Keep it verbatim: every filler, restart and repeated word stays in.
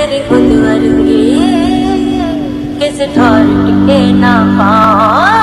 तेरी खुद वर्गी किस ठौर टिके ना पाओ।